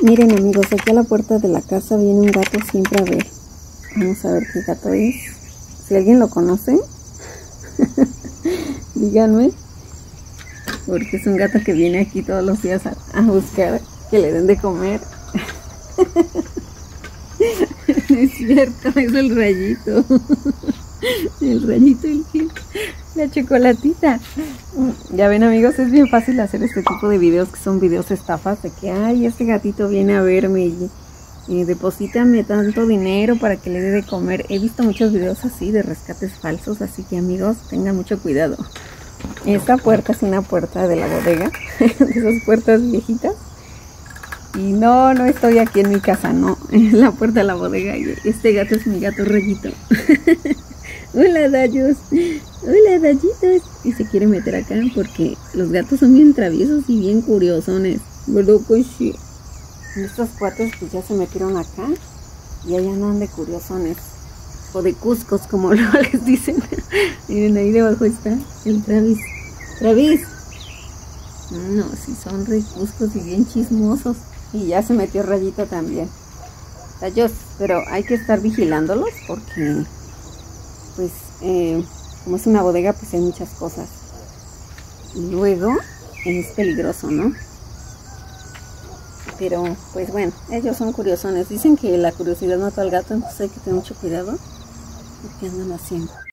Miren amigos, aquí a la puerta de la casa viene un gato siempre a ver. Vamos a ver qué gato es. Si alguien lo conoce, díganme. Porque es un gato que viene aquí todos los días a buscar que le den de comer. No es cierto, es el Rayito. El Rayito, la chocolatita. Ya ven amigos, es bien fácil hacer este tipo de videos que son videos estafas, de que ay, este gatito viene a verme y deposítame tanto dinero para que le dé de comer. He visto muchos videos así de rescates falsos, así que amigos, tengan mucho cuidado. Esta puerta es una puerta de la bodega, de esas puertas viejitas. Y no estoy aquí en mi casa, no, es la puerta de la bodega. Y este gato es mi gato Rayito. Hola Dayos, hola Dayitos. Y se quiere meter acá porque los gatos son bien traviesos y bien curiosones, ¿verdad? Pues sí. Estos cuates pues ya se metieron acá y allá andan de curiosones o de cuscos como luego les dicen. Miren, ahí debajo está el Travis. Travis. No, sí son re cuscos y bien chismosos. Y ya se metió Rayito también. Dayos, pero hay que estar vigilándolos porque pues como es una bodega pues hay muchas cosas y luego es peligroso, ¿no? Pero pues bueno, ellos son curiosones. Dicen que la curiosidad mata al gato, entonces hay que tener mucho cuidado porque andan haciendo.